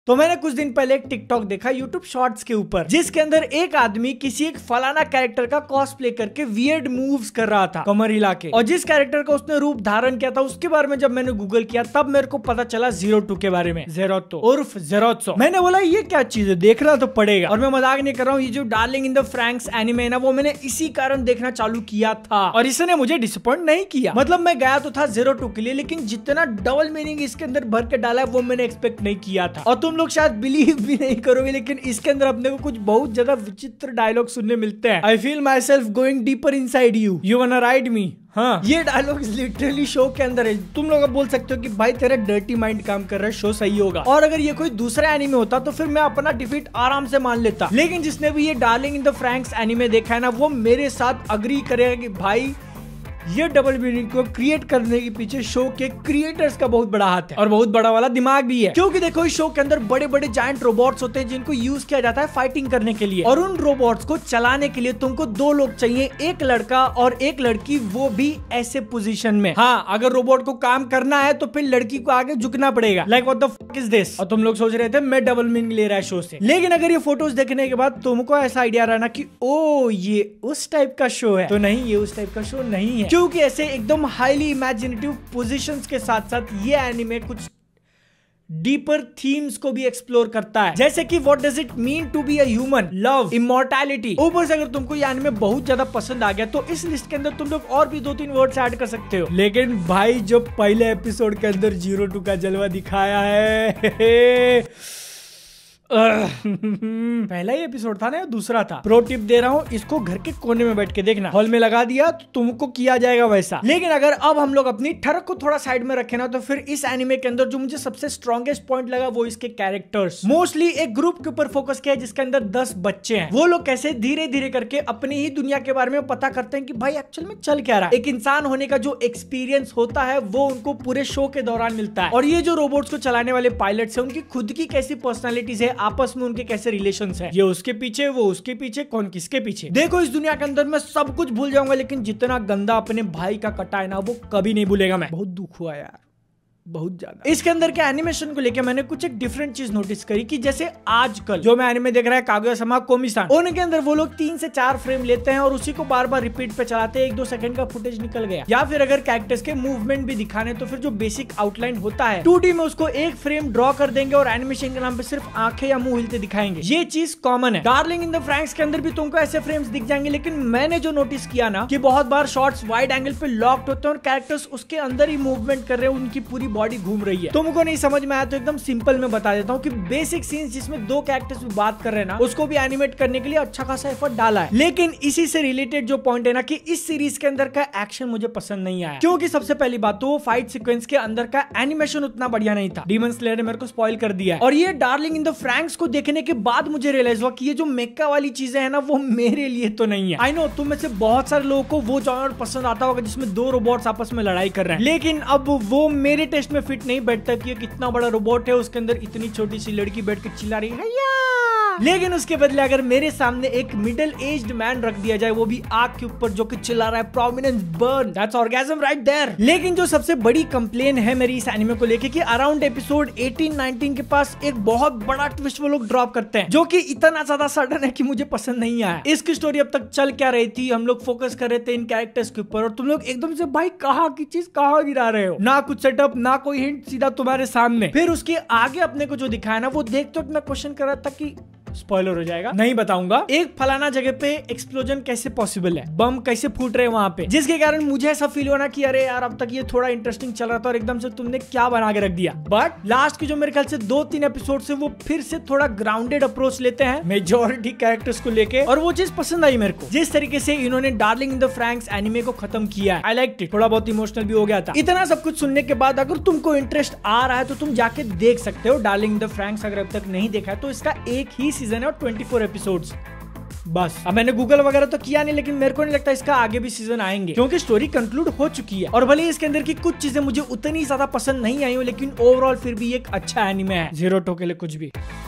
तो मैंने कुछ दिन पहले एक टिकटॉक देखा यूट्यूब शॉर्ट्स के ऊपर, जिसके अंदर एक आदमी किसी एक फलाना कैरेक्टर का कॉस्प्ले करके वियर्ड मूव्स कर रहा था कमर हिला के। और जिस कैरेक्टर का उसने रूप धारण किया था उसके बारे में जब मैंने गूगल किया तब मेरे को पता चला ZERO2 के बारे में, ज़ेरोतो उर्फ ज़ेरोत्सो। मैंने बोला ये क्या चीज है, देखना तो पड़ेगा। और मैं मजाक नहीं कर रहा हूँ, ये जो Darling in the Franxx anime है ना, वो मैंने इसी कारण देखना चालू किया था और इसने मुझे डिसअपॉइंट नहीं किया। मतलब मैं गया तो था ZERO2 के लिए, लेकिन जितना डबल मीनिंग इसके अंदर भर के डाला है वो मैंने एक्सपेक्ट नहीं किया था। और तुम लोग शायद बिलीव भी नहीं करोगे, लेकिन इसके अंदर अपने को कुछ बहुत ज्यादा विचित्र डायलॉग सुनने मिलते हैं। I feel myself going deeper inside you, you wanna ride me. हाँ, ये डायलॉग लिटरली शो के अंदर है। तुम लोग अब बोल सकते हो कि भाई तेरा डर्टी माइंड काम कर रहा है, शो सही होगा। और अगर ये कोई दूसरा एनीमे होता तो फिर मैं अपना डिफीट आराम से मान लेता, लेकिन जिसने भी ये Darling in the Franxx anime देखा है ना, वो मेरे साथ अग्री करेगा कि भाई ये डबल मीनिंग को क्रिएट करने के पीछे शो के क्रिएटर्स का बहुत बड़ा हाथ है और बहुत बड़ा वाला दिमाग भी है। क्योंकि देखो इस शो के अंदर बड़े बड़े जायंट रोबोट्स होते हैं जिनको यूज किया जाता है फाइटिंग करने के लिए, और उन रोबोट्स को चलाने के लिए तुमको दो लोग चाहिए, एक लड़का और एक लड़की, वो भी ऐसे पोजीशन में। हाँ, अगर रोबोट को काम करना है तो फिर लड़की को आगे झुकना पड़ेगा। Like what the fuck is this. और तुम लोग सोच रहे थे मैं डबल मीनिंग ले रहा है शो से, लेकिन अगर ये फोटोज देखने के बाद तुमको ऐसा आइडिया रहा ना कि ओ ये उस टाइप का शो है, तो नहीं, ये उस टाइप का शो नहीं है। क्योंकि ऐसे एकदम हाईली इमेजिनेटिव पोजीशंस के साथ साथ ये एनीमे कुछ डीपर थीम्स को भी एक्सप्लोर करता है, जैसे कि what does it mean to be a human, love, immortality. ऊपर से अगर तुमको ये एनीमे बहुत ज्यादा पसंद आ गया तो इस लिस्ट के अंदर तुम लोग और भी 2-3 वर्ड्स ऐड कर सकते हो। लेकिन भाई जो पहले एपिसोड के अंदर ZERO2 का जलवा दिखाया है पहला ही एपिसोड था ना, दूसरा था। प्रो टिप दे रहा हूँ, इसको घर के कोने में बैठ के देखना, हॉल में लगा दिया तो तुमको किया जाएगा वैसा। लेकिन अगर अब हम लोग अपनी ठरक को थोड़ा साइड में रखे ना, तो फिर इस एनिमे के अंदर जो मुझे सबसे स्ट्रॉन्गेस्ट पॉइंट लगा वो इसके कैरेक्टर्स। मोस्टली एक ग्रुप के ऊपर फोकस किया है जिसके अंदर 10 बच्चे हैं। वो लोग कैसे धीरे धीरे करके अपनी ही दुनिया के बारे में पता करते हैं कि भाई एक्चुअल में चल क्या रहा है। एक इंसान होने का जो एक्सपीरियंस होता है वो उनको पूरे शो के दौरान मिलता है। और ये जो रोबोट्स को चलाने वाले पायलट्स हैं, उनकी खुद की कैसी पर्सनालिटीज है, आपस में उनके कैसे रिलेशंस है, ये उसके पीछे वो उसके पीछे, कौन किसके पीछे। देखो इस दुनिया के अंदर मैं सब कुछ भूल जाऊंगा, लेकिन जितना गंदा अपने भाई का कटा है ना, वो कभी नहीं भूलेगा मैं। बहुत दुख हुआ यार, बहुत ज्यादा। इसके अंदर के एनिमेशन को लेके मैंने कुछ एक डिफरेंट चीज नोटिस करी कि जैसे आजकल जो मैं एनिमे देख रहा है कागुया-sama कोमी-सान, उनके अंदर वो लोग 3 से 4 फ्रेम लेते हैं और उसी को बार बार रिपीट पे चलाते हैं। 1-2 सेकंड का फुटेज निकल गया। या फिर अगर कैरेक्टर्स के मूवमेंट भी दिखाने तो फिर जो बेसिक आउटलाइन होता है 2D में उसको एक फ्रेम ड्रॉ कर देंगे और एनिमेशन के नाम पे सिर्फ आंखें या मुंह हिलते दिखाएंगे। ये चीज कॉमन है। डार्लिंग इन द फ्रैंक्स के अंदर भी तुमको ऐसे फ्रेम्स दिख जाएंगे, लेकिन मैंने जो नोटिस किया ना कि बहुत बार शॉट्स वाइड एंगल पे लॉक्ड होते हैं और कैरेक्टर्स उसके अंदर ही मूवमेंट कर रहे हैं, उनकी पूरी बॉडी घूम रही है। तुमको नहीं समझ में आया तो एकदम सिंपल में बता देता हूँ कि बेसिक सीन्स जिसमें 2 कैरेक्टर्स भी बात कर रहे हैं ना, उसको भी एनिमेट करने के लिए अच्छा खासा एफर्ट डाला है। लेकिन इसी से रिलेटेड जो पॉइंट है ना कि इस सीरीज के अंदर का एक्शन मुझे पसंद नहीं आया, क्योंकि सबसे पहली बात तो वो फाइट सीक्वेंस के अंदर का एनिमेशन उतना बढ़िया नहीं था। डीमन स्लेयर ने मेरे को स्पॉइल कर दिया है। और ये डार्लिंग इन द फ्रैंक्स को देखने के बाद मुझे रियलाइज हुआ कि ये जो मेका वाली चीजें है ना, वो मेरे लिए तो नहीं है। आई नो तुम में से बहुत सारे लोगों को वो जॉनर पसंद आता होगा जिसमें 2 रोबोट्स आपस में लड़ाई कर रहे हैं, लेकिन अब वो मेरे टेस्ट में फिट नहीं बैठता कि कितना बड़ा रोबोट है, उसके अंदर इतनी छोटी सी लड़की बैठ के चिल्ला रही है। लेकिन उसके बदले अगर मेरे सामने एक मिडिल एज्ड मैन रख दिया जाए, वो भी आग के ऊपर, जो कि चिल्ला रहा है prominence burn, that's orgasm right there. लेकिन जो सबसे बड़ी कंप्लेन है मेरी इस एनिमे को लेके कि अराउंड एपिसोड 18-19 के पास एक बहुत बड़ा ट्विस्ट वो लोग ड्रॉप करते हैं, जो कि इतना ज्यादा सडन है कि मुझे पसंद नहीं आया। इसकी स्टोरी अब तक चल क्या रही थी, हम लोग फोकस कर रहे थे इन कैरेक्टर्स के ऊपर, और तुम लोग एकदम से भाई कहाँ की चीज कहाँ गिरा रहे हो, ना कुछ सेटअप ना कोई हिंट, सीधा तुम्हारे सामने। फिर उसके आगे अपने को जो दिखाया ना, वो देखते वक्त मैं क्वेश्चन कर रहा था कि स्पॉइलर हो जाएगा, नहीं बताऊंगा, एक फलाना जगह पे एक्सप्लोजन कैसे पॉसिबल है, बम कैसे फूट रहे हैं वहां पे, जिसके कारण मुझे ऐसा फील हुआ ना कि अरे यार अब तक ये थोड़ा इंटरेस्टिंग चल रहा था और एकदम से तुमने क्या बना के रख दिया। बट लास्ट की जो मेरे ख्याल से 2-3 एपिसोड से वो फिर से थोड़ा ग्राउंडेड अप्रोच लेते हैं मेजॉरिटी कैरेक्टर्स को लेके, और वो चीज पसंद आई मेरे को। जिस तरीके से इन्होंने Darling in the Franxx anime को खत्म किया है, आई लाइक्ड इट। थोड़ा बहुत इमोशनल भी हो गया था। इतना सब कुछ सुनने के बाद अगर तुमको इंटरेस्ट आ रहा है तो तुम जाके देख सकते हो डार्लिंग इन द फ्रैंक्स। अगर अब तक नहीं देखा है तो इसका एक ही सीजन है और 24 एपिसोड्स बस। अब मैंने गूगल वगैरह तो किया नहीं, लेकिन मेरे को नहीं लगता इसका आगे भी सीजन आएंगे, क्योंकि स्टोरी कंक्लूड हो चुकी है। और भले इसके अंदर की कुछ चीजें मुझे उतनी ज्यादा पसंद नहीं आई हो, लेकिन ओवरऑल फिर भी एक अच्छा एनिमे है। ZERO2 के लिए कुछ भी।